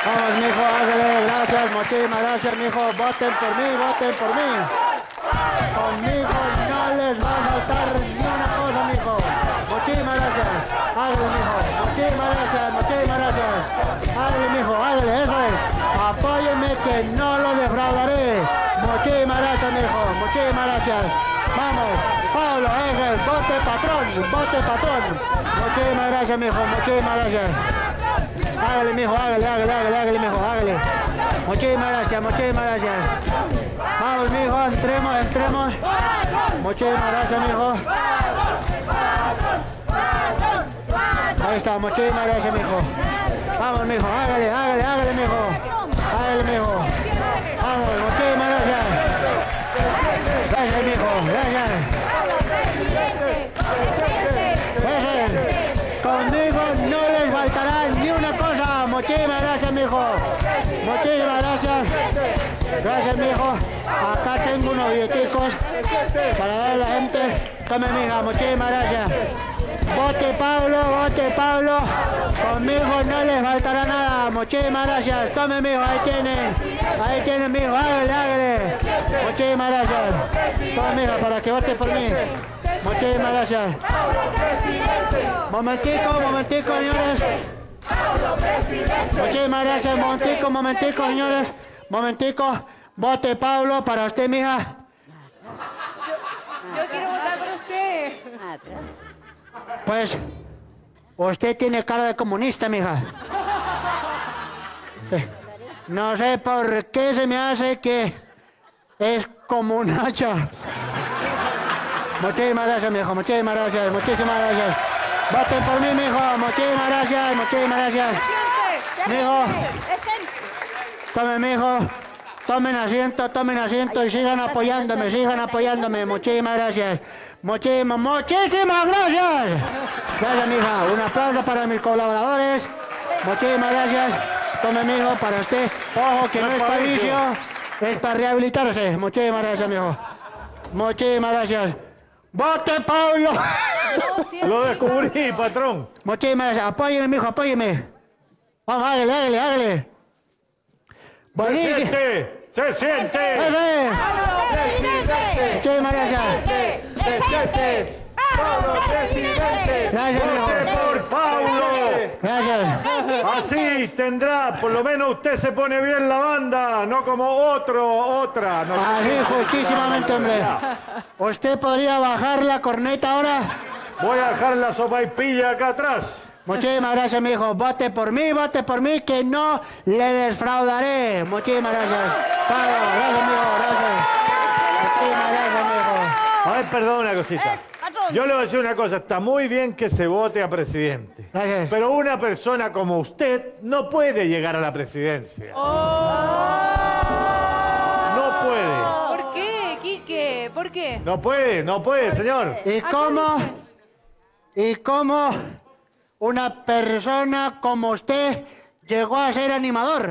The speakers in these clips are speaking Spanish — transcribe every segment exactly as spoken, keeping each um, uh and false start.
Vamos, mijo, hágale, gracias, muchísimas gracias, mijo. Voten por mí, voten por mí. Conmigo no les va a faltar ni una cosa, mijo. Muchísimas gracias. Hágale, mijo. Muchísimas gracias, muchísimas gracias. Hágale, mijo, hágale, eso es. Apóyeme que no lo defraudaré. Muchísimas gracias, mijo. Muchísimas gracias. Vamos, Pablo, Ángel, vote patrón, vote patrón. Muchísimas gracias, mijo. Muchísimas gracias. Hágale, mijo, hágale, hágale, hágale, hágale, mijo, hágale. Muchísimas gracias, muchísimas gracias. Vamos, mijo, entremos, entremos. Muchísimas gracias, mijo. Ahí está, muchísimas gracias, mijo. Vamos, mijo, hágale, hágale, hágale, mijo. Hágale, mijo. Vamos, muchísimas gracias. Gracias, mijo, gracias. Gracias. Conmigo no les faltará ni una cosa. Muchísimas gracias, mijo. Muchísimas gracias. Gracias, mijo. Acá tengo unos billeticos para darle a la gente. Tome, mija. Muchísimas gracias. Vote Pablo, vote Pablo. Conmigo no les faltará nada. Muchísimas gracias. Tome, mijo. Ahí tienen. Ahí tienen, mijo. Hágale, hágale. Muchísimas gracias. Tome, mija, para que vote por mí. Muchísimas gracias. Momentico, momentico, señores. Muchísimas gracias. Momentico, momentico, señores. Momentico. Vote Pablo para usted, mija. Yo quiero votar por usted. Pues, usted tiene cara de comunista, mija. No sé por qué se me hace que es como un hacha. Muchísimas gracias, mijo. Muchísimas gracias. Muchísimas gracias. Voten por mí, mijo. Muchísimas gracias. Muchísimas gracias. Mijo. Tomen, mijo. Tomen asiento, tomen asiento y sigan apoyándome, sigan apoyándome. Muchísimas gracias. Muchísimas, muchísimas gracias. Gracias, mija. Un aplauso para mis colaboradores. Muchísimas gracias. Tome, mijo, para usted. Ojo, que no es para vicio, es para rehabilitarse. Muchísimas gracias, mijo. Muchísimas gracias. ¡Vote, Pablo! Lo descubrí, patrón. Muchísimas gracias. Apóyeme, mijo, apóyeme. Vamos, hágale, hágale, hágale. Buenísimo. Se siente, se siente. ¡Jefe! ¡Presidente! Muchísimas gracias. Presidente. Pablo, presidente. Gracias, mijo. Vote por Pablo. Gracias. Así tendrá, por lo menos usted se pone bien la banda, no como otro, otra. No. Así, justísimamente, hombre. ¿Usted podría bajar la corneta ahora? Voy a dejar la sopaipilla acá atrás. Muchísimas gracias, mijo. Vote por mí, vote por mí, que no le defraudaré. Muchísimas gracias. Pablo, gracias, mijo, gracias. Muchísimas gracias, mijo. A ver, perdón una cosita. Yo le voy a decir una cosa, está muy bien que se vote a presidente. Gracias. Pero una persona como usted no puede llegar a la presidencia. No puede. ¿Por qué, Quique? ¿Por qué? No puede, no puede, señor. ¿Y cómo? ¿Y cómo una persona como usted llegó a ser animador?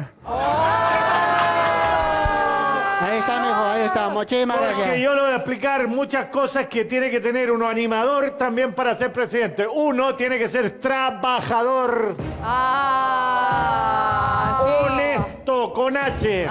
Ahí está, mijo, ahí está. Muchísimas Porque gracias. yo le voy a explicar muchas cosas que tiene que tener uno animador también para ser presidente. Uno tiene que ser trabajador, Ah, sí. honesto, con H,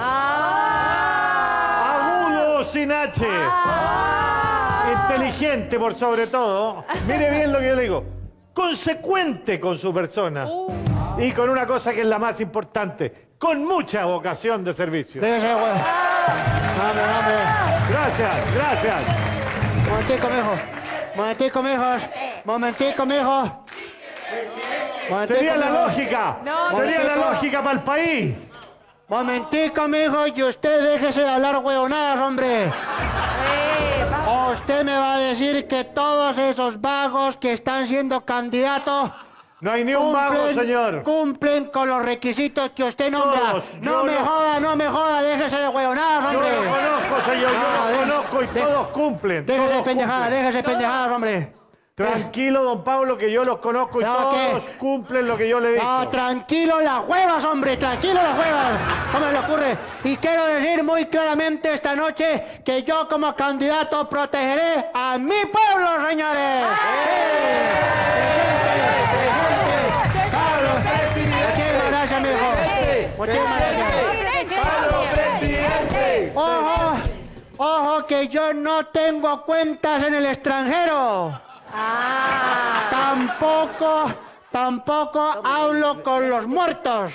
Ah. agudo sin H, inteligente por sobre todo. Mire bien lo que yo le digo. Consecuente con su persona. Uh. Y con una cosa que es la más importante, con mucha vocación de servicio. Déjese, güey. Hombre, hombre. Gracias, gracias. Momentico, mijo. Momentico, mijos. Momentico, mijo. Momentico, Sería la mijo. lógica. No, Sería la momentico. lógica para el país. Momentico, mijo, y usted déjese de hablar huevonadas, hombre. Eh, va- O usted me va a decir que todos esos vagos que están siendo candidatos No hay ni un vago, señor. cumplen con los requisitos que usted nombra. Todos, no yo me no- joda, no me joda, déjese de huevonadas, Yo hombre. lo conozco, señor. Yo Ah, lo de- conozco y de- todos cumplen. Déjese de todos pendejadas, cumplen. déjese de pendejadas, hombre. Tranquilo, don Pablo, que yo los conozco y No, todos ¿qué? cumplen lo que yo le digo. No, tranquilo las huevas, hombre, tranquilo las huevas. ¿Cómo le ocurre? Y quiero decir muy claramente esta noche que yo como candidato protegeré a mi pueblo, señores. Sí. Presente, presente. Pablo, muchísimas gracias, mijo. Muchísimas gracias. ¡Pablo presidente! Ojo, ojo que yo no tengo cuentas en el extranjero. Ah. Tampoco, tampoco hablo con los muertos.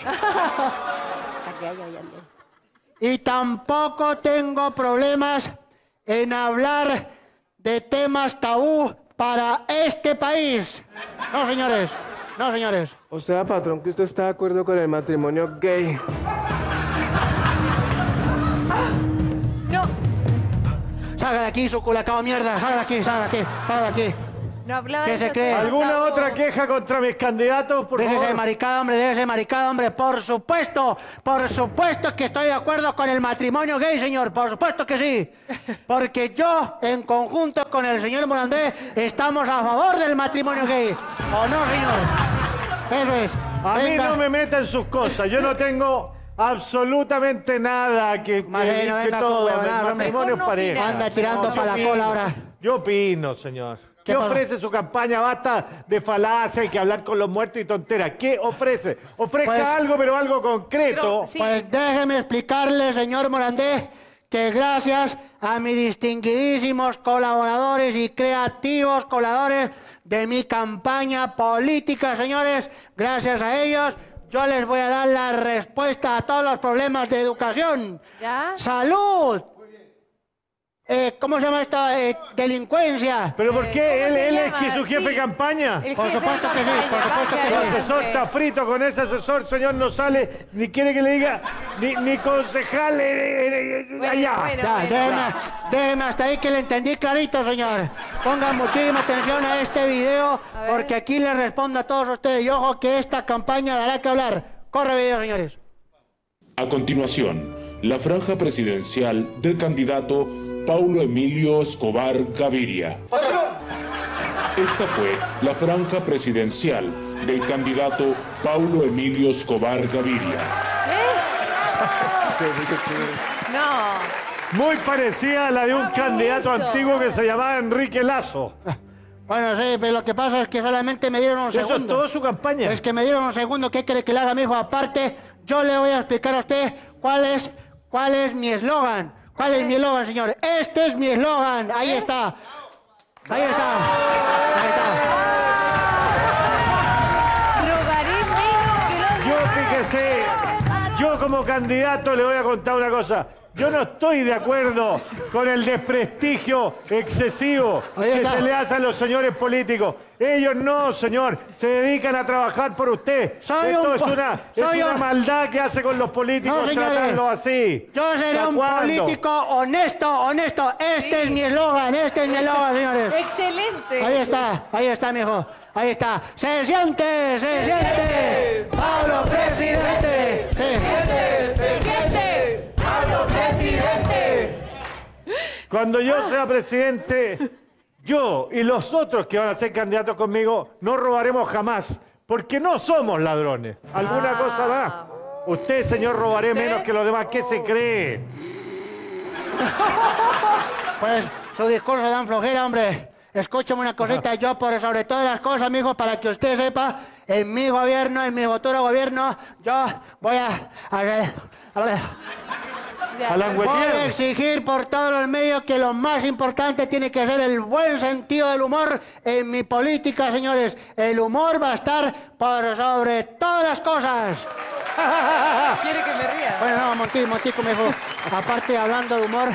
Y tampoco tengo problemas en hablar de temas tabú para este país. No, señores. No, señores. O sea, patrón, que usted está de acuerdo con el matrimonio gay. No, Salga de aquí, su culacao mierda. Salga de aquí, salga de aquí, salga de aquí. no hablaba ¿Qué de se eso, cree? señor ¿Alguna Gustavo. otra queja contra mis candidatos, por Déjese de favor? maricada, hombre, déjese de maricada, hombre. Por supuesto, por supuesto que estoy de acuerdo con el matrimonio gay, señor. Por supuesto que sí. Porque yo, en conjunto con el señor Morandé, estamos a favor del matrimonio gay. ¿O no, señor? Eso es. A mí Venga. no me metan sus cosas. Yo no tengo absolutamente nada que, que, Marino, que venga, todo. con El huevonadas, hombre. matrimonio es Mejor no pareja. opinar. Anda tirando yo para la opino. cola ahora. Yo opino, señor. ¿Qué ¿Qué pasa? ofrece su campaña? Basta de falacia y que hablar con los muertos y tonteras. ¿Qué ofrece? Ofrezca Pues- algo, pero algo concreto. Pero, sí. Pues déjeme explicarle, señor Morandé, que gracias a mis distinguidísimos colaboradores y creativos colaboradores de mi campaña política, señores, gracias a ellos, yo les voy a dar la respuesta a todos los problemas de educación, ¿Ya? salud, eh, ¿cómo se llama esto? Eh, delincuencia. ¿Pero por Eh, qué? ¿cómo ¿Él, se él es llama? que su jefe Sí. de campaña? El Por jefe supuesto de que sí, por campaña, supuesto que El gracias, sí. asesor jefe. está frito con ese asesor, señor, no sale, ni quiere que le diga, ni, ni concejal eh, eh, eh, Bueno, allá. bueno. Ya, déjeme, déjeme hasta ahí que le entendí clarito, señor. Pongan muchísima atención a este video, A ver. porque aquí les respondo a todos ustedes. Y ojo que esta campaña dará que hablar. Corre video, señores. A continuación, la franja presidencial del candidato Paulo Emilio Escobar Gaviria. Esta fue la franja presidencial del candidato Paulo Emilio Escobar Gaviria. No. Muy parecida a la de un Ah, candidato eso. antiguo que se llamaba Enrique Lazo. Bueno, sí, pero lo que pasa es que solamente me dieron un Eso es segundo. toda su campaña. Es que me dieron un segundo. ¿Qué quiere que le haga, mijo? Aparte, yo le voy a explicar a usted cuál es, cuál es mi eslogan. ¿Cuál es mi eslogan, señor? Este es mi eslogan. Ahí está. Ahí está. Ahí está. Rogaré menos que Yo, los fíjese, yo como candidato le voy a contar una cosa. Yo no estoy de acuerdo con el desprestigio excesivo Ahí que está. se le hace a los señores políticos. Ellos no, señor, se dedican a trabajar por usted. Soy Esto un es po- una, soy es una un- maldad que hace con los políticos No, señores. tratarlos así. Yo seré ¿Hasta un cuándo? político honesto, honesto. Este Sí. es mi eslogan, este es mi eslogan, señores. Excelente. Ahí está, ahí está, mijo. Ahí está. ¡Se siente! ¡Se siente! ¡Pablo presidente! Sí. Presidente. ¡Pablo presidente! Cuando yo sea presidente, yo y los otros que van a ser candidatos conmigo no robaremos jamás, porque no somos ladrones. ¿Alguna Ah. cosa más? Usted, señor, robaré menos que los demás. ¿Qué se cree? Pues su discurso dan flojera, hombre. Escúchame una cosita, yo por sobre todas las cosas, mijo, para que usted sepa, en mi gobierno, en mi futuro gobierno, yo voy a... a ver, a ver, Ya. Alan voy a Güetier. exigir por todos los medios que lo más importante tiene que ser el buen sentido del humor en mi política, señores. El humor va a estar por sobre todas las cosas. ¿Quiere que me ría? Bueno, no, Montico, Montico, mijo. Aparte, hablando de humor...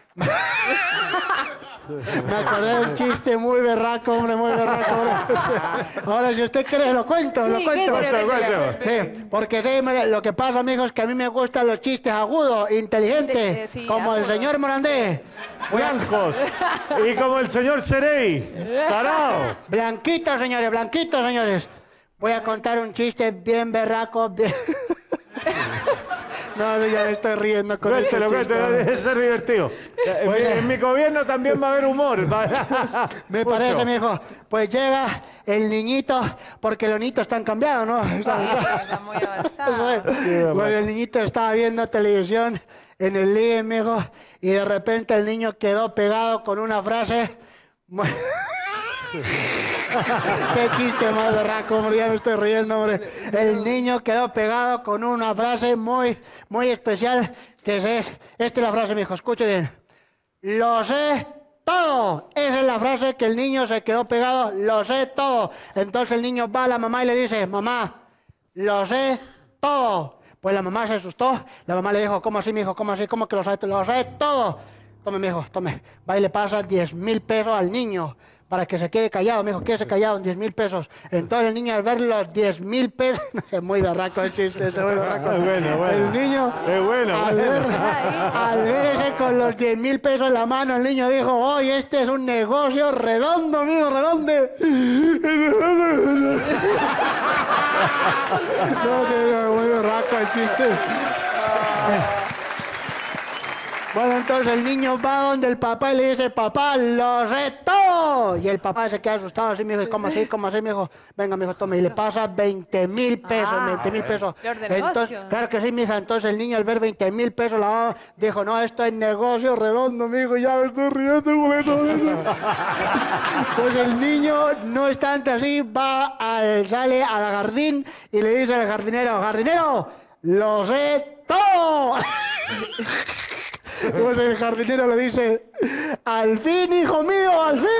Me acordé de un chiste muy berraco, hombre, muy berraco. hombre. Ahora, si usted quiere, lo cuento, lo Sí, cuento. cuéntelo, cuéntelo. Sí, porque sí, mire, lo que pasa, mijo, es que a mí me gustan los chistes agudos, inteligentes, Sí, como el agudo. señor Morandé. Blancos. Y como el señor Cerey. Tarao. Blanquitos, señores, blanquitos, señores. Voy a contar un chiste bien berraco, bien... No, no, ya me estoy riendo con este Cuéntelo, chiste, cuéntelo, hombre. debe ser divertido. En, Pues, mi, eh. en mi gobierno también va a haber humor. Me Mucho. parece, mijo. Pues llega el niñito, porque los niños están cambiados, ¿no? Está muy avanzado. Bueno, el niñito estaba viendo televisión en el living, mijo, y de repente el niño quedó pegado con una frase. mu- Qué chiste más berraco, hombre, ya me estoy riendo, hombre. El niño quedó pegado con una frase muy, muy especial, que es, esta es la frase, mijo, escuche bien. Lo sé todo. Esa es la frase que el niño se quedó pegado, lo sé todo. Entonces el niño va a la mamá y le dice, mamá, lo sé todo. Pues la mamá se asustó, la mamá le dijo, ¿cómo así, mijo? ¿Cómo así? ¿Cómo que lo sabe? Lo sé todo. Tome, mijo, tome. Va y le pasa diez mil pesos al niño para que se quede callado, mijo, quédese callado, diez mil pesos. Entonces el niño al ver los diez mil pesos, es muy berraco el chiste, es muy berraco. Es bueno, bueno. El niño, Es bueno, al, bueno. Ver, al ver ese con los diez mil pesos en la mano, el niño dijo, oye, este es un negocio redondo, mijo, redondo. No, no, muy berraco el chiste. Bueno, entonces el niño va donde el papá y le dice, papá, lo sé todo. Y el papá se queda asustado así, mijo, ¿cómo así? ¿Cómo así, mijo? Venga, mijo, tome. Y le pasa veinte mil pesos, Ah, veinte mil pesos. flor de Entonces, negocio. claro que sí, mija. Entonces el niño al ver veinte mil pesos, la mamá dijo, no, esto es negocio redondo, mijo, ya me estoy riendo con eso. Pues el niño, no obstante así, va al, sale al jardín y le dice al jardinero, jardinero, lo sé todo. Pues el jardinero le dice, al fin, hijo mío, al fin.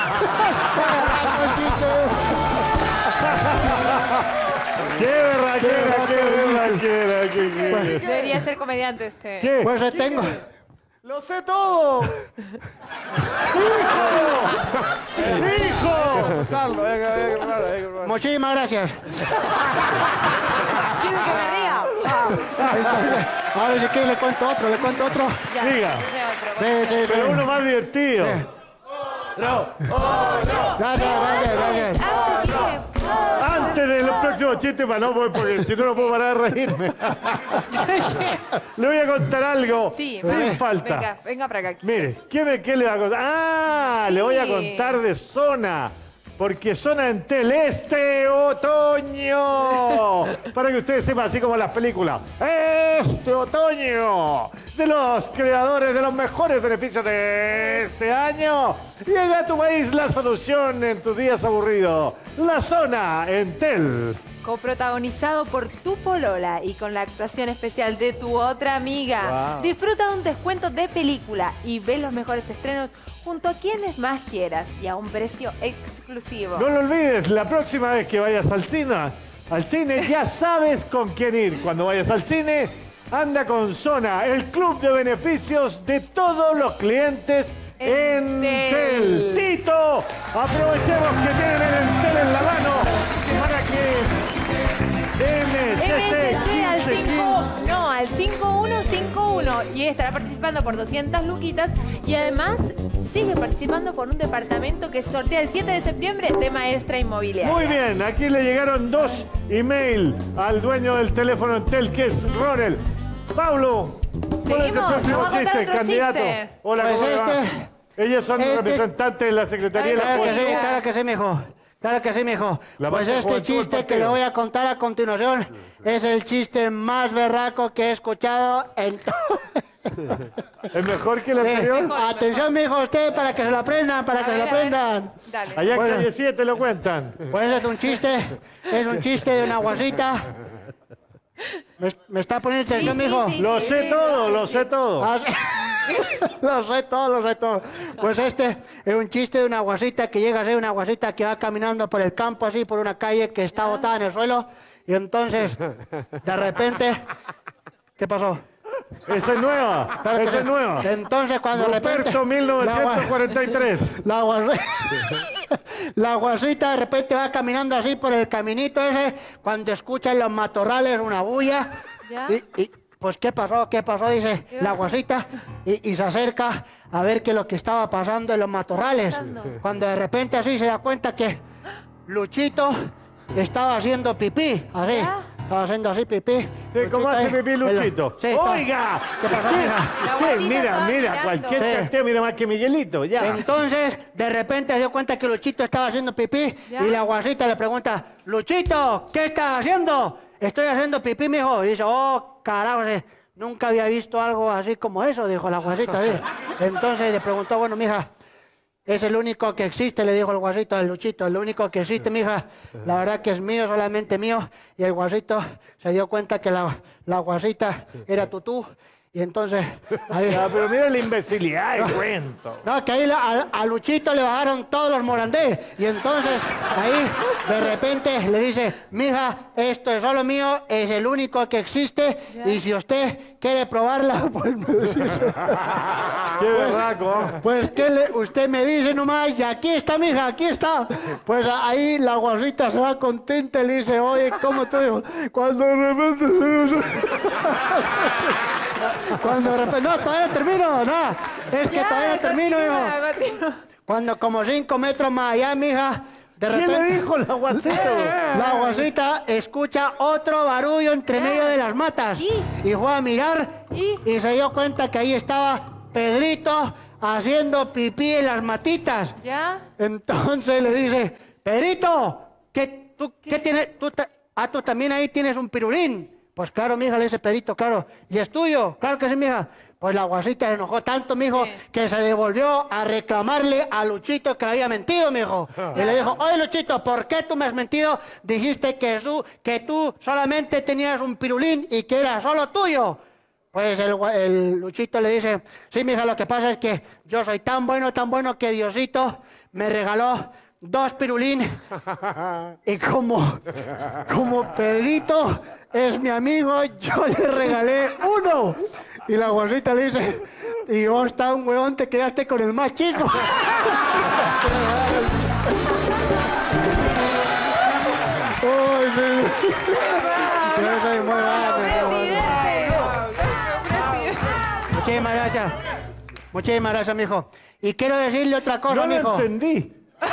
¡Qué berraquera, qué berraquera! qué- qué- Debería ser comediante usted. ¿Qué? Pues eh, tengo. ¡Lo sé todo! ¡Hijo! Carlos, venga, venga, venga, venga, venga. Muchísimas gracias. ¿Quiere que me ría? Ahora si quiere le cuento otro, le cuento otro. Ya, Diga. ese otro. Sí, sí, sí. Pero uno más divertido. Gracias, gracias, gracias. Ah, ¿qué? Antes de los próximos chistes, para no, voy, porque si no, no puedo parar de reírme. Le voy a contar algo Sí, sin venga, falta. Venga, venga para acá. Mire, ¿qué, me- qué le va a contar? ¡Ah! Le voy a Sí. contar de Zona. Porque Zona Entel este otoño. Para que ustedes sepan, así como las películas. Este otoño. De los creadores de los mejores beneficios de este año. Llega a tu país la solución en tus días aburridos. La Zona Entel. Coprotagonizado por tu polola y con la actuación especial de tu otra amiga. Wow. Disfruta de un descuento de película y ve los mejores estrenos junto a quienes más quieras y a un precio exclusivo. No lo olvides, la próxima vez que vayas al cine, al cine ya sabes con quién ir. Cuando vayas al cine, anda con Zona, el club de beneficios de todos los clientes Entel. Entel. Tito, aprovechemos que tienen el Entel en la mano para que M M S C al S C cinco, no, al cinco uno cinco uno y estará participando por doscientas luquitas y además sigue participando por un departamento que se sortea el siete de septiembre de Maestra Inmobiliaria. Muy bien, aquí le llegaron dos email al dueño del teléfono Entel, que es Ronel. Pablo, ¿cuál es el Seguimos, próximo vamos a contar chiste, otro candidato? chiste. Hola, Pues ¿cómo le va? este- Ellos son este- representantes de la Secretaría de la Claro que sí, Juventud. claro que sí, mijo. Claro que sí, mijo. La Pues parte este juventud del chiste que partido. le voy a contar a continuación es el chiste más berraco que he escuchado en todo. ¿Es mejor que el anterior? Atención, mijo, usted, para que se lo aprendan, para A que se ver, lo a ver. aprendan. Dale. Allá en Bueno. calle siete lo cuentan. Pues es un chiste, es un chiste de una guasita. ¿Me, me está poniendo atención, Sí, sí, mijo? sí. Lo sé todo, lo sé todo. Ah, sí. Lo sé todo, lo sé todo. Pues este es un chiste de una guasita que llega a ser una guasita que va caminando por el campo, así, por una calle que está botada en el suelo. Y entonces, de repente, ¿qué pasó? Esa es nueva, Claro que esa es sí. nueva. Entonces, cuando de repente... Ruperto mil novecientos cuarenta y tres. La, guas- la guasita de repente va caminando así por el caminito ese, cuando escucha en los matorrales una bulla. ¿Ya? Y, y, pues, ¿qué pasó? ¿Qué pasó? Dice ¿Qué la pasó? guasita. Y, y se acerca a ver qué es lo que estaba pasando en los matorrales. pasando? Cuando de repente así se da cuenta que Luchito estaba haciendo pipí, así. ¿Ya? Estaba haciendo así pipí. Sí, ¿cómo Luchito hace ahí, pipí en lo- Luchito? Sí, está- ¡Oiga! ¿Qué pasó, Usted- mija? La usted guasita mira, estaba mira, mirando. cualquier Sí. cantidad mira más que Miguelito, ya. Entonces, de repente se dio cuenta que Luchito estaba haciendo pipí ¿Ya? y la guasita le pregunta, Luchito, ¿qué estás haciendo? Estoy haciendo pipí, mijo. Y dice, oh, carajo, sí, nunca había visto algo así como eso, dijo la guasita. ¿Sí? Entonces le preguntó, bueno, mija, es el único que existe, le dijo el guasito al Luchito, el único que existe, mija. La verdad que es mío, solamente mío. Y el guasito se dio cuenta que la, la guasita era tutú. Y entonces... Ahí, No, pero mira la imbecilidad del cuento. no, que ahí la- a, a Luchito le bajaron todos los morandés. Y entonces ahí de repente le dice, mija, esto es solo mío, es el único que existe. Y si usted quiere probarla, pues me dice. Qué berraco. Pues que le- usted me dice nomás, y aquí está, mija, aquí está. Pues ahí la guasita se va contenta y le dice, oye, ¿cómo estoy? Cuando de repente... Cuando de repente... No, todavía no termino, no. Es que Ya, todavía no termino, continúa, hijo. continúa. Cuando como cinco metros más allá, mija, de ¿Qué repente... le dijo la guasita? La guasita escucha otro barullo entre medio de las matas. ¿Y? Y fue a mirar ¿Y? y se dio cuenta que ahí estaba Pedrito haciendo pipí en las matitas. ¿Ya? Entonces le dice, Pedrito, ¿qué, tú, ¿qué tienes? Tú ta- ah, tú también ahí tienes un pirulín. Pues claro, mija, le dice Pedrito, claro. ¿Y es tuyo? Claro que sí, mija. Pues la guasita se enojó tanto, mijo, Sí. que se devolvió a reclamarle a Luchito que le había mentido, mijo. Y le dijo, oye, Luchito, ¿por qué tú me has mentido? Dijiste que, su, que tú solamente tenías un pirulín y que era solo tuyo. Pues el, gua- el Luchito le dice, sí, mija, lo que pasa es que yo soy tan bueno, tan bueno que Diosito me regaló dos pirulín. Y como, como Pedrito es mi amigo, yo le regalé uno. Y la guasita le dice, y vos tan huevón, te quedaste con el más chico. Uy, sí. Yo soy muy grande, Presidente. Presidente. Muchísimas gracias. Muchísimas gracias, mijo. Y quiero decirle otra cosa, No mijo. lo entendí.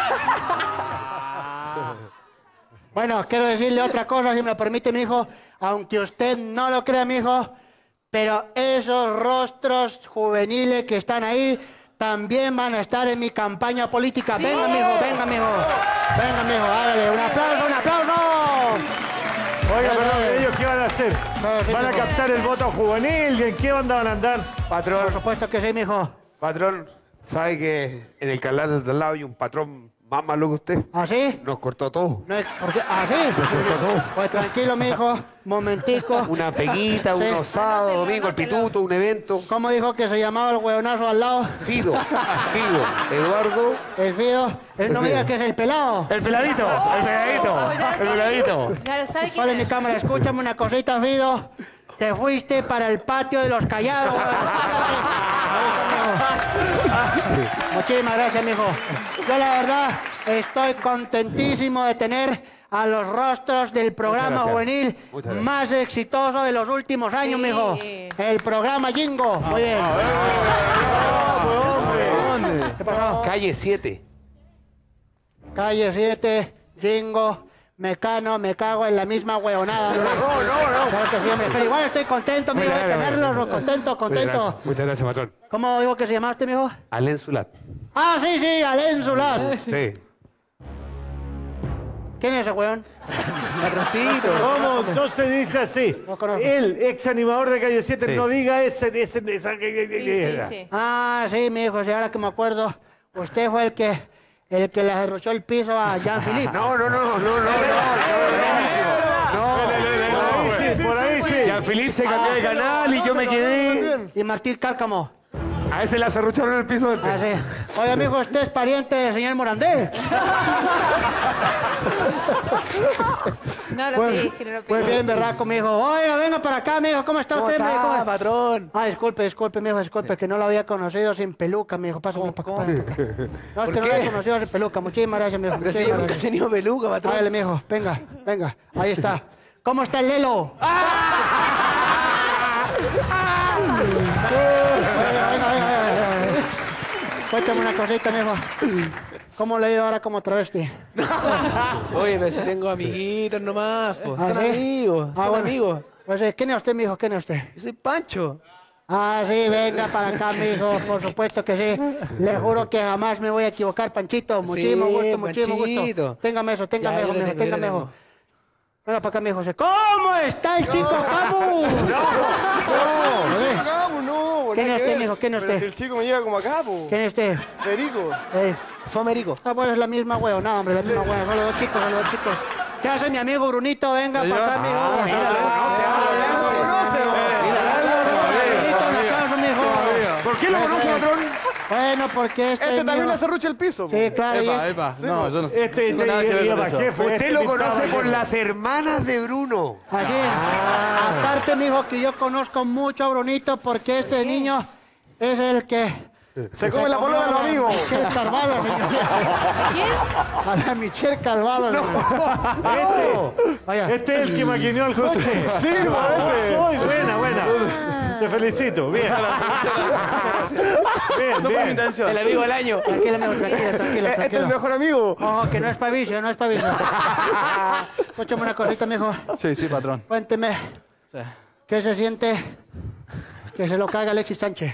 Bueno, quiero decirle otra cosa, si me lo permite, mijo. Aunque usted no lo crea, mijo, pero esos rostros juveniles que están ahí también van a estar en mi campaña política. Venga, mijo, venga, mijo. Venga, mijo, hágale. Un aplauso, un aplauso. Oiga, Eso pero es. ¿ellos qué van a hacer? No, sí, ¿Van a mijo. captar el voto juvenil? ¿En qué onda van a andar? Por Patrón, supuesto que sí, mijo. patrón, ¿sabe que en el canal de al lado hay un patrón más malo que usted? ¿Así? Nos cortó todo. No es porque... ¿Así? Pues tranquilo, mijo. Momentico. Una peguita, un Sí. osado, domingo, el pituto, un evento. ¿Cómo dijo que se llamaba el huevonazo al lado? Fido, Fido, Eduardo. El Fido. Él no me diga que es el pelado. El peladito, el peladito, el peladito. Claro, ¿sabe ¿Cuál es mi qué? cámara? Escúchame una cosita, Fido. Te fuiste para el patio de los callados. Muchísimas gracias, mijo. Yo la verdad estoy contentísimo de tener a los rostros del programa gracias. juvenil Muchas gracias. más exitoso de los últimos años, Sí. mijo. El programa Jingo. Muy bien. ¿Qué pasó? Calle siete. Calle siete, Jingo, Mecano, me cago en la misma huevonada. No, no, no. Claro que sí, hombre. Pero igual estoy contento, mijo, de tenerlos. Contento, contento. Muchas gracias, patrón. ¿Cómo digo que se llama usted, mijo? Alen Zulat. Ah, sí, sí, Alén Zulat. Sí. ¿Quién es ese weón? Patroncito. ¿Cómo? No se dice así. No conozco. El ex animador de Calle siete Sí. no diga ese, ese, esa... Sí, sí, sí. Ah, sí, mi hijo, sí, ahora que me acuerdo. Usted fue el que, el que le derrochó el piso a Jean-Philippe. No, no, no, no, no, no. Por ahí sí, por ahí sí. Ya Felipe se cambió de canal y yo me quedé. Y Martín Cárcamo. A ese le acerrucharon el piso del Ah, sí. Oiga, mijo, ¿usted es pariente del señor Morandé? No lo Pues, dije, no lo pues pedí. bien, berraco, mijo. Oiga, venga para acá, mijo. ¿Cómo está ¿Cómo usted, mijo? está, ¿Cómo- patrón? Ah, disculpe, disculpe, mijo, disculpe, que no lo había conocido sin peluca, mijo. Pásame para acá. pásame para acá. No, es ¿Por que no lo qué? había conocido sin peluca. Muchísimas gracias, mijo. Pero si yo Muchísimas nunca he gracias. tenido peluca, patrón. Hágale, mijo. Venga, venga. Ahí está. ¿Cómo está el Lelo? Venga, venga, venga, venga. Cuéntame una cosita, mijo. ¿Cómo le he ido ahora como travesti? Oye, pero si tengo amiguitos nomás, pues. ¿Ah, Son sí? amigos, Ah, son bueno. amigos. Pues, eh, ¿quién es usted, mijo? ¿Quién es usted? Yo soy Pancho. Ah, sí, venga para acá, mijo, por supuesto que sí. Le juro que jamás me voy a equivocar, Panchito. Muchísimo Sí, gusto, muchísimo gusto. Panchito. Téngame eso, téngame Ya, eso, yo le mijo, tengo, yo le téngame eso. tengo. Venga para acá, mijo. ¿Cómo está el chico Camu? No, no, no. ¿Quién es usted, mijo? mijo? ¿Quién es Pero si usted? el chico me llega como acá, po. ¿Quién es usted? Federico. Eh, Fomerico. ah, bueno, es la misma huevo. No, hombre, la misma huevo. Son los dos chicos, son los dos chicos. ¿Qué hace mi amigo Brunito? Venga Señor. para acá, mijo. Ah, mira, lo conoce, Ah, ah, ya lo lo conoce, Brunito, un aplauso, mijo. ¿Por qué lo conoce, patrón? Bueno, porque este Este es también mío. le serrucha el piso, po. Sí, claro. y Epa, es- epa. Sí, No, po. yo no Este, este, tengo nada que ver lleva con eso. jefe. Usted este lo pintaba conoce por jefe. las hermanas de Bruno. Así es. Aparte, mijo, que yo conozco mucho a Brunito porque este niño es el que... Se come la comió polola de los a la amigos. Michelle Carvalho, señor. ¿Quién? A la Michelle Carvalho. señor. Este, Vaya. este es el que maquinó el coche. Sí, po, ese. Soy buena, buena. Te felicito. Bien. Bien, No fue mi bien. intención. El amigo del año. Tranquilo, amigo, tranquilo, tranquilo, Este es el tranquilo. mejor amigo. Ojo, que no es pavicio, no es pavicio. Escúchame una cosita, mijo. Sí, sí, patrón. Cuénteme. Sí. ¿Qué se siente que se lo caga Alexis Sánchez?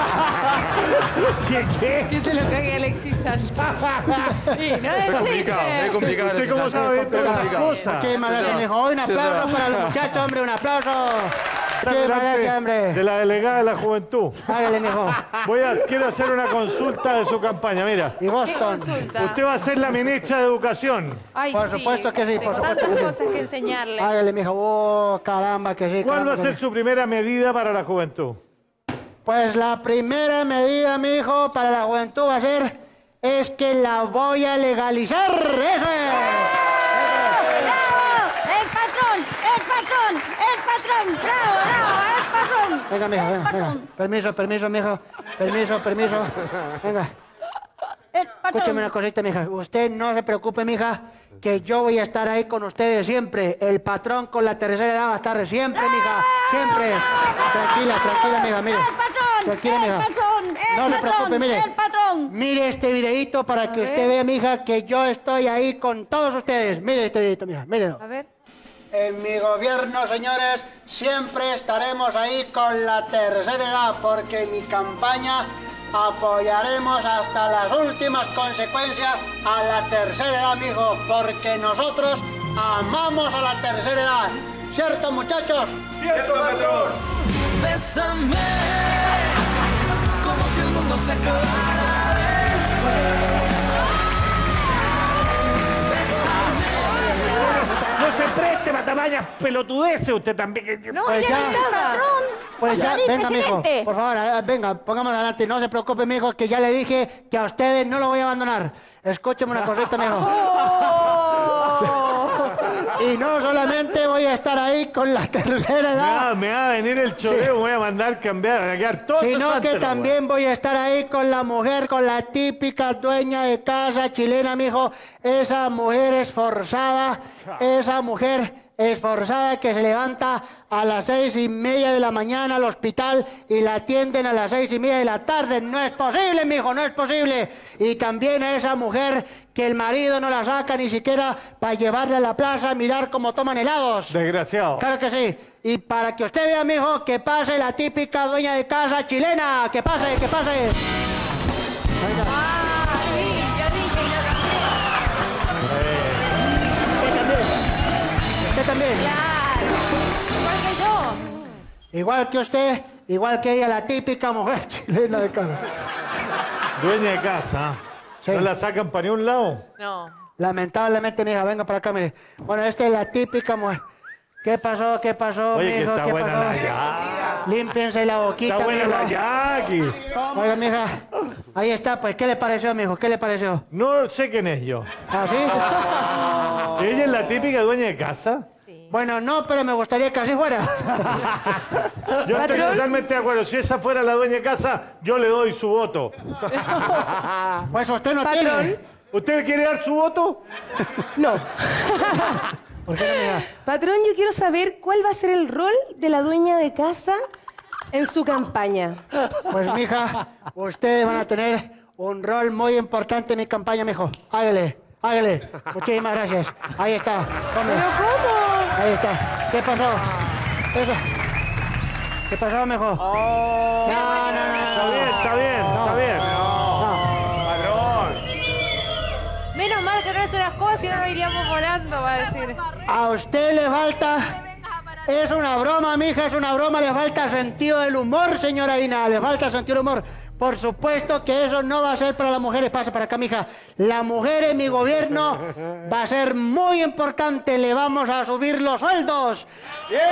¿Qué, qué? Que se lo trague Alexis Sánchez. Sí, no es Complicado, es triste. complicado. ¿Usted cómo sabe todas esas cosas? Muchísimas gracias, mijo. Un aplauso para los muchachos, hombre, un aplauso. Muchísimas gracias, Delante hombre. de la delegada de la juventud. Hágale, mijo. Voy a, quiero hacer una consulta de su campaña. Mira, Y ¿Qué Boston. consulta? usted va a ser la ministra de Educación. Ay, Por sí, supuesto que sí, por tengo supuesto tantas que sí. cosas que enseñarle. Hágale, mijo. Oh, caramba, que sí. ¿Cuál va caramba a que ser sí. su primera medida para la juventud? Pues la primera medida, mijo, para la juventud va a ser es que la voy a legalizar. ¡Eso es! ¡Bravo! ¡El patrón! ¡El patrón! ¡El patrón! ¡Bravo, bravo! ¡El patrón! Venga, mijo, ¡El venga, venga. patrón! Permiso, permiso, mijo. Permiso, permiso. Venga. ¡El Escúchame patrón! una cosita, mija. Usted no se preocupe, mija, que yo voy a estar ahí con ustedes siempre. El patrón con la tercera edad va a estar siempre, mija. Siempre. Tranquila, tranquila, mija, mire. ¡El patrón! Tranquila, ¡El mija. patrón! ¡El No se patrón! preocupe, mire. ¡El patrón! Mire este videito para que usted vea, mija, que yo estoy ahí con todos ustedes. Mire este videito, mija, mírelo. A ver. En mi gobierno, señores, siempre estaremos ahí con la tercera edad, porque en mi campaña apoyaremos hasta las últimas consecuencias a la tercera edad, mijo, porque nosotros amamos a la tercera edad. ¿Cierto, muchachos? ¡Cierto, patrón! Bésame, como si el mundo se acabara después. No se preste para tamañas pelotudeces usted también. No, Pues ya ya. no estaba. ¡Patrón! Pues ya, Patrón y venga, mijo, presidente. por favor, ah, venga, pongamos adelante, no se preocupe, mijo, que ya le dije que a ustedes no lo voy a abandonar. Escúcheme una cosita, mijo. Y no solamente voy a estar ahí con la tercera Me edad, va, me va a venir el choreo, voy a mandar cambiar, a quedar todo sino cesante, que la también voy a estar ahí con la mujer, con la típica dueña de casa chilena, mijo. Esa mujer esforzada, esa mujer esforzada que se levanta a las seis y media de la mañana al hospital y la atienden a las seis y media de la tarde. No es posible, mijo, no es posible. Y también a esa mujer que el marido no la saca ni siquiera para llevarla a la plaza a mirar cómo toman helados. Desgraciado. Claro que sí. Y para que usted vea, mijo, que pase la típica dueña de casa chilena. Que pase, que pase. Venga. Ah, sí, ya dije, ya Usted también. Usted también. Claro. Igual que yo. Igual que usted, igual que ella, la típica mujer chilena de casa. Dueña de casa. Sí. ¿No la sacan para ningún lado? No. Lamentablemente, mija, venga para acá, mire. Bueno, esta es la típica mujer. ¿Qué pasó? ¿Qué pasó, Oye, que mijo? está ¿Qué buena pasó? la ya. Límpiense la boquita, Está buena mijo. la Jackie. Oiga, mija, ahí está, pues, ¿qué le pareció, mijo? ¿Qué le pareció? No sé quién es yo. ¿Ah, sí? ¿Ella es la típica dueña de casa? Bueno, no, pero me gustaría que así fuera. Yo estoy totalmente de acuerdo. Si esa fuera la dueña de casa, yo le doy su voto. Pues usted no Patrón. tiene. ¿Usted quiere dar su voto? No. ¿Por qué no, mija? Patrón, yo quiero saber cuál va a ser el rol de la dueña de casa en su campaña. Pues, mija, ustedes van a tener un rol muy importante en mi campaña, mijo. Hágale, hágale. Muchísimas gracias. Ahí está. Tome. ¿Pero cómo? Ahí está. ¿Qué pasó? Eso. ¿Qué pasó, mijo? No, no, no, no. Está bien, está bien, está bien. Padrón. Menos mal que no es unas cosas y no nos iríamos volando, va a decir. A usted le falta Es una broma, mija, es una broma. Le falta sentido del humor, señora Ina. Le falta sentido del humor. Por supuesto que eso no va a ser para las mujeres. Pase para acá, mija. La mujer en mi gobierno va a ser muy importante. Le vamos a subir los sueldos. Yeah.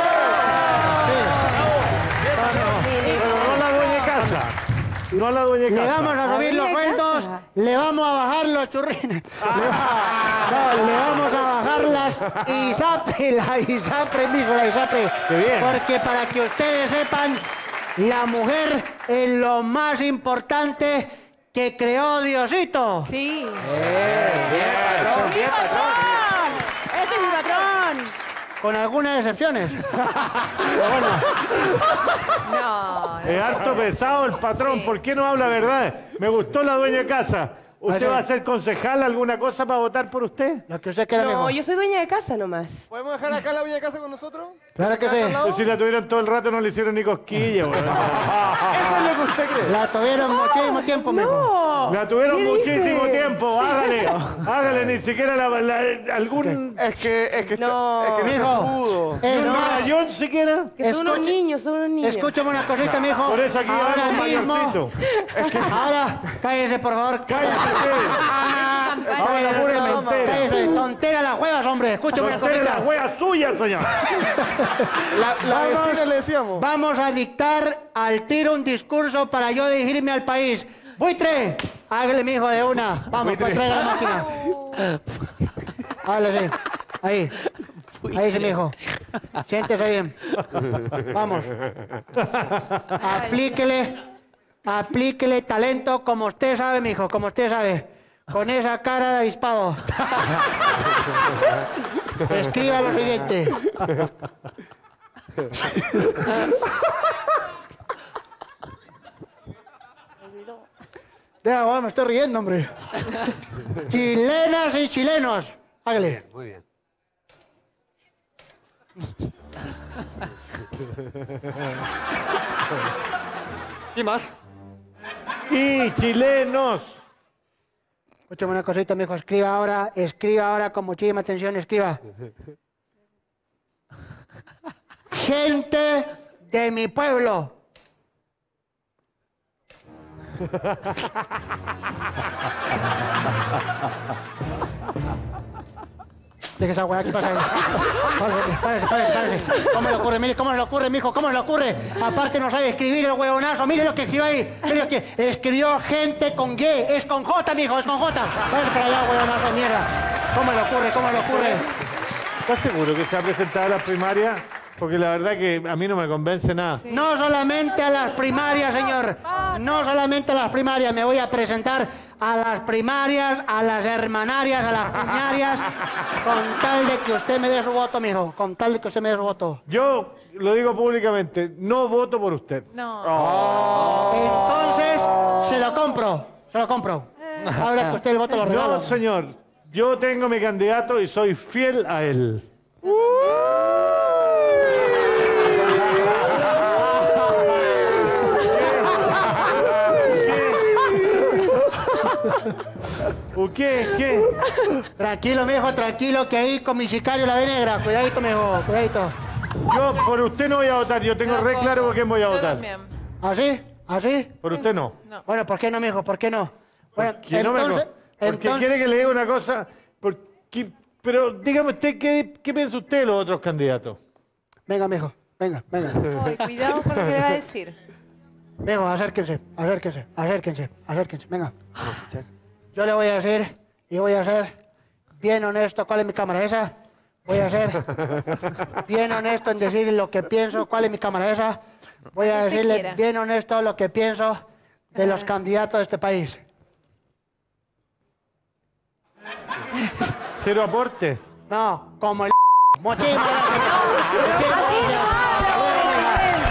Sí. Pero no la dueña de casa. No a la dueña de casa. Le vamos a subir los sueldos. Le vamos a bajar los churrines. Ah. Le, va, no, le vamos a bajar las ISAPRE. La ISAPRE, mijo, la ISAPRE. Qué bien. Porque para que ustedes sepan, la mujer es lo más importante que creó Diosito. Sí. Bien, bien, patrón, bien, patrón. ¡Ese es mi patrón! Con algunas excepciones. Pero bueno. No, no. Es harto pesado el patrón. Sí. ¿Por qué no habla verdad? Me gustó la dueña de casa. ¿Usted Ay, va a ser concejal alguna cosa para votar por usted? Lo que usted quiera, No, mijo. yo soy dueña de casa nomás. ¿Podemos dejar acá la dueña de casa con nosotros? Claro que sí. Pues si la tuvieron todo el rato no le hicieron ni cosquilla. Bueno. Eso es lo que usted cree. La tuvieron muchísimo tiempo, mijo. No. La tuvieron ¿Qué muchísimo dice? tiempo. Hágale. Hágale. Ni siquiera la, la- algún... Es que, es que, No. está, es que Mijo. pudo. Es ¿Un más, rayón siquiera? Que son unos Escuche- niños, son unos niños. escúchame una cosita, mijo. Por eso aquí ahora vamos mismo. mayorcito. Ahora, cállese, por favor. Cállate usted. Ahora Cállese, pura usted, tontera. cállese. Tontera las juegas, hombre. Escúchame una Usted es la cosita. wea suya, señor. La, la Vamos. vecina le decíamos. Vamos a dictar al tiro un discurso para yo dirigirme al país. ¡Buitre! Hágale, mijo, de una. Vamos, pues traiga la máquina. Hágale, sí. Ahí. Ahí sí, mijo. Siéntese bien. Vamos. Aplíquele, aplíquele talento como usted sabe, mijo, como usted sabe. Con esa cara de avispado. Escriba lo siguiente. Deja, bueno, me estoy riendo, hombre. Chilenas y chilenos. Hágale. Muy bien. ¿Y más? Y chilenos. Escúchame una cosita, mijo. Escriba ahora, escriba ahora con muchísima atención, escriba. Gente de mi pueblo. Deje esa weá, ¿qué pasa ahí? Párese, párese, párese, párese. ¿Cómo le ocurre? Mire, ¿cómo le ocurre, mijo? ¿Cómo le ocurre? Aparte no sabe escribir el huevonazo. Mire lo que escribió ahí. Mire lo que escribió gente con G. Es con J, mijo, es con J. Párese para allá, huevonazo de mierda. ¿Cómo le ocurre? ¿Cómo le ocurre? ¿Estás seguro que se ha presentado a las primarias? Porque la verdad que a mí no me convence nada. No solamente a las primarias, señor. No solamente a las primarias. Me voy a presentar a las primarias, a las hermanarias, a las cuñarias, con tal de que usted me dé su voto, mijo. Con tal de que usted me dé su voto. Yo lo digo públicamente, no voto por usted. No. Entonces, se lo compro. Se lo compro. Ahora que usted el voto lo regala. No, señor. Yo tengo mi candidato y soy fiel a él. ¿O qué? ¿Qué? Tranquilo, mijo, tranquilo, que ahí con mi sicario la ve negra. Cuidadito, mijo, cuidadito. Yo por usted no voy a votar. Yo tengo re claro por quién voy a Yo votar. también. ¿Así? ¿Así? Por usted no. No. Bueno, ¿por qué no, mijo? ¿Por qué no? Bueno, ¿Quién no me entonces, co- Porque entonces- quiere que le diga una cosa. Porque, pero dígame usted, ¿qué, qué piensa usted de los otros candidatos? Venga, mijo, venga, venga. Ay, cuidado con lo que le va a decir. Mijo, acérquense, acérquense, acérquense, acérquense, venga. Yo le voy a decir, y voy a ser bien honesto. ¿Cuál es mi cámara? ¿Esa? Voy a ser bien honesto en decir lo que pienso. ¿Cuál es mi cámara? ¿Esa? Voy a Lo que usted decirle quiera. bien honesto lo que pienso de los candidatos de este país. ¿Cero aporte? No, como el... Muchísimas gracias. Muchísimas gracias.